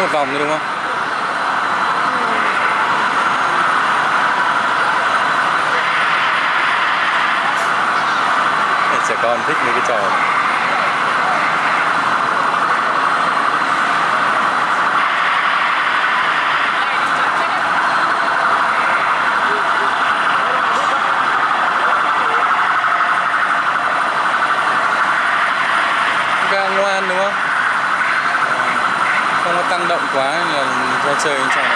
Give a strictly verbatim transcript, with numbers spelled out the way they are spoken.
một vòng thôi đúng không? Trẻ con thích mấy cái trò này. Ga ngoan đúng không? Không có tăng động quá là ra chơi bên trong.